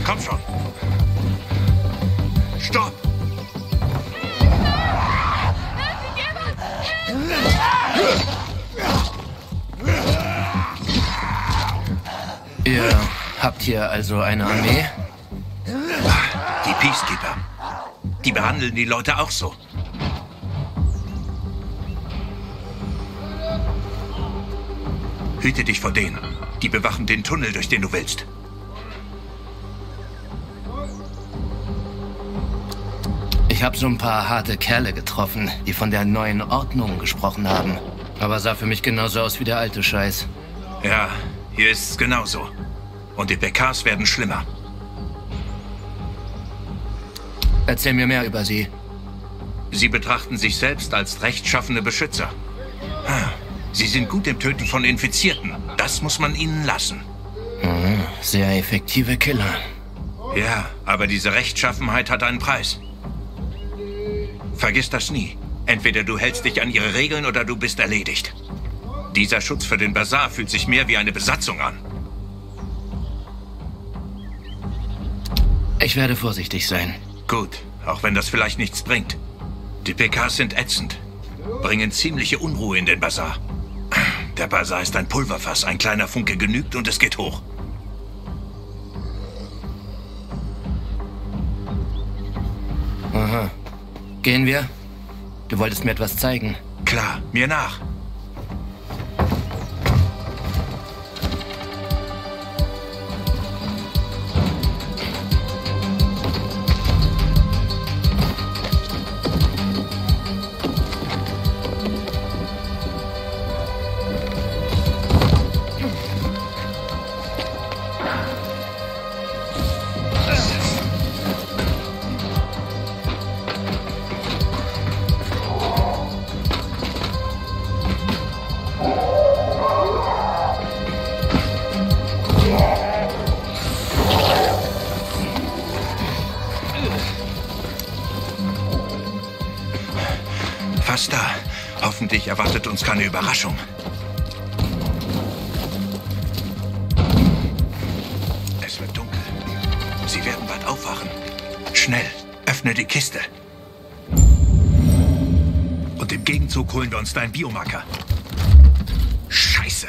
Komm schon. Stopp! Ihr habt hier also eine Armee? Die Peacekeeper. Die behandeln die Leute auch so. Hüte dich vor denen. Die bewachen den Tunnel, durch den du willst. Ich habe so ein paar harte Kerle getroffen, die von der neuen Ordnung gesprochen haben. Aber sah für mich genauso aus wie der alte Scheiß. Ja, hier ist es genauso. Und die PKs werden schlimmer. Erzähl mir mehr über sie. Sie betrachten sich selbst als rechtschaffene Beschützer. Sie sind gut im Töten von Infizierten. Das muss man ihnen lassen. Sehr effektive Killer. Ja, aber diese Rechtschaffenheit hat einen Preis. Vergiss das nie. Entweder du hältst dich an ihre Regeln oder du bist erledigt. Dieser Schutz für den Basar fühlt sich mehr wie eine Besatzung an. Ich werde vorsichtig sein. Gut, auch wenn das vielleicht nichts bringt. Die PKs sind ätzend. Bringen ziemliche Unruhe in den Basar. Der Basar ist ein Pulverfass. Ein kleiner Funke genügt und es geht hoch. Aha. Gehen wir? Du wolltest mir etwas zeigen. Klar, mir nach. Fast da. Hoffentlich erwartet uns keine Überraschung. Es wird dunkel. Sie werden bald aufwachen. Schnell, öffne die Kiste. Und im Gegenzug holen wir uns deinen Biomarker. Scheiße.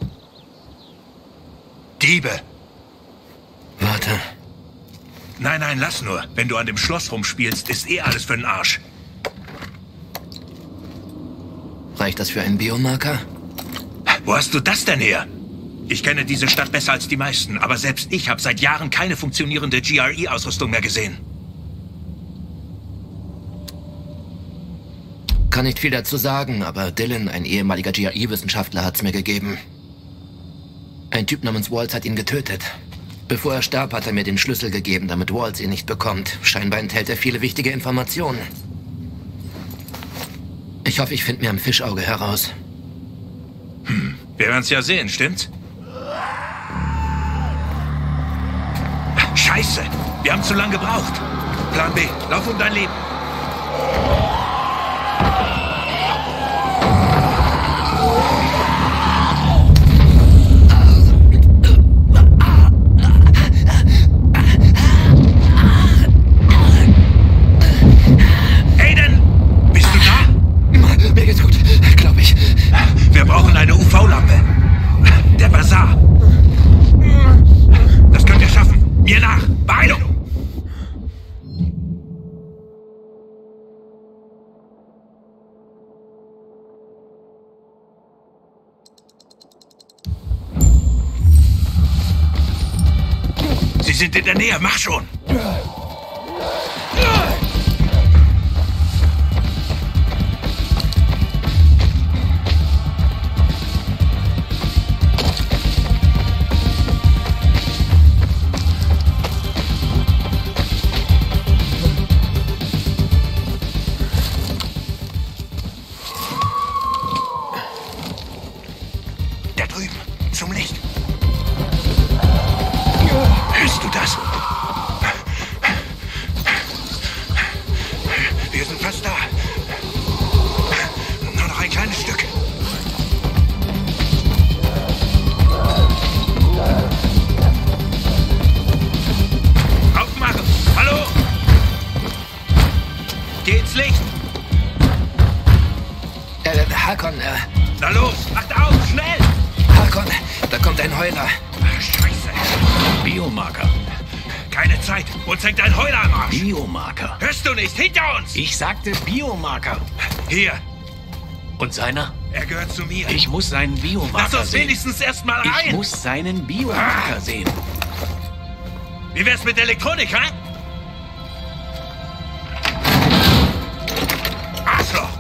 Diebe. Warte. Nein, nein, lass nur. Wenn du an dem Schloss rumspielst, ist eh alles für den Arsch. Reicht das für einen Biomarker? Wo hast du das denn her? Ich kenne diese Stadt besser als die meisten, aber selbst ich habe seit Jahren keine funktionierende GRE-Ausrüstung mehr gesehen. Kann nicht viel dazu sagen, aber Dylan, ein ehemaliger GRE-Wissenschaftler, hat's mir gegeben. Ein Typ namens Waltz hat ihn getötet. Bevor er starb, hat er mir den Schlüssel gegeben, damit Waltz ihn nicht bekommt. Scheinbar enthält er viele wichtige Informationen. Ich hoffe, ich finde mir am Fischauge heraus. Wir werden's ja sehen, stimmt's? Scheiße! Wir haben zu lange gebraucht. Plan B, lauf um dein Leben. Aiden! Bist du da? Mir geht's gut, glaube ich. Wir brauchen eine UV-Lampe. Der Basar. Das könnt ihr schaffen. Mir nach. Beeilung! Sie sind in der Nähe. Mach schon! Da drüben, zum Licht. Hörst du das? Biomarker. Keine Zeit. Uns hängt ein Heuler am Arsch. Biomarker. Hörst du nicht? Hinter uns! Ich sagte Biomarker. Hier. Und seiner? Er gehört zu mir. Ich muss seinen Biomarker Lass uns sehen. wenigstens erstmal Ich rein. muss seinen Biomarker sehen. Wie wär's mit Elektronik, hä? Arschloch!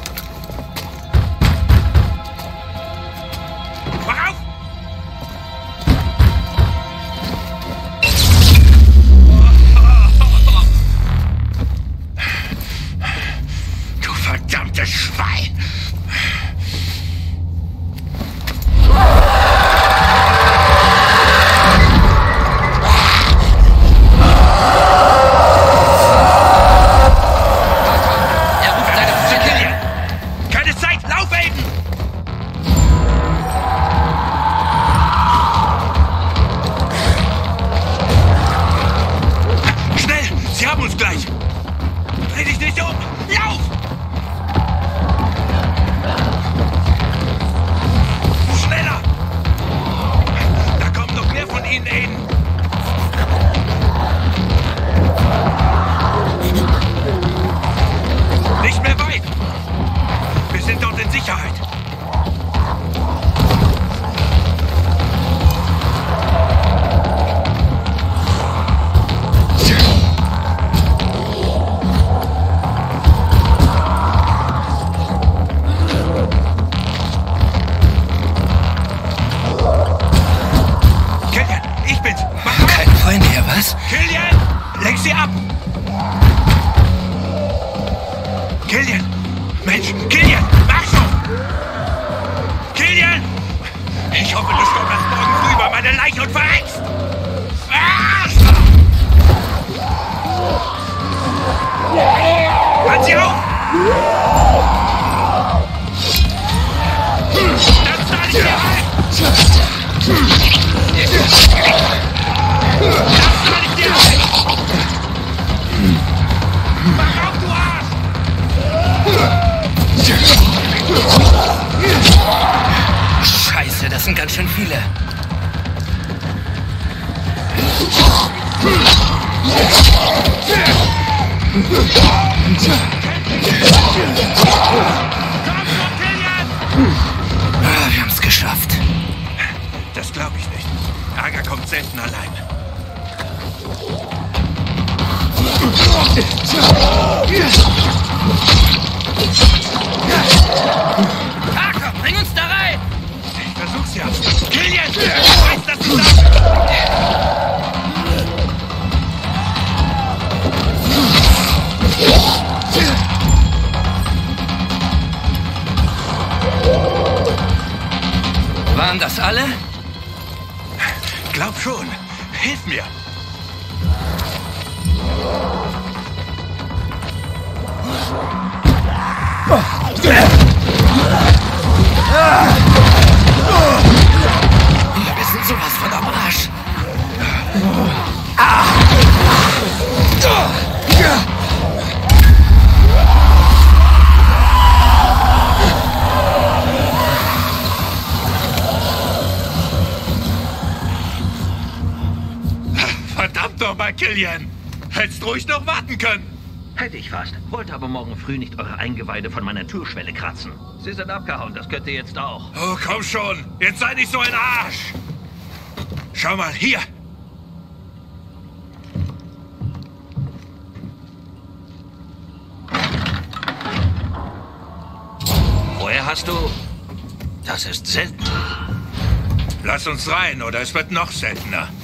Mach auf! Du verdammtes Schwein! Er ruft seine Freundin. Keine Zeit! Lauf, Aiden! Schnell! Sie haben uns gleich! Dreh dich nicht um! Lauf! Schneller! Da kommen noch mehr von ihnen, Aiden! Nicht mehr weit! Wir sind dort in Sicherheit! Killian, ich bin's! Mach auf! Keine Freunde hier, was? Killian! Lenk sie ab! Killian! Mensch, Killian! Mach schon! Killian! Ich hoffe, du stolperst morgen früh über meine Leiche und verreckst! Ah! Halt sie auf! Das zahl ich dir ein! Das zahl ich dir ein! Mach auf, du Arsch! Scheiße, das sind ganz schön viele. Komm schon, Killian! Ah, wir haben es geschafft. Das glaube ich nicht. Ärger kommt selten allein. Parker, bring uns da rein! Ich versuch's ja. Killian! Ich weiß, dass du da Waren das alle? Glaub schon. Hilf mir. Wir sind sowas von am Arsch. Verdammt nochmal, Killian. Hättest ruhig noch warten können. Hätte ich fast. Wollte aber morgen früh nicht eure Eingeweide von meiner Türschwelle kratzen. Sie sind abgehauen, das könnt ihr jetzt auch. Oh, komm schon. Jetzt sei nicht so ein Arsch. Schau mal, hier. Woher hast du... Das ist selten. Lass uns rein, oder es wird noch seltener.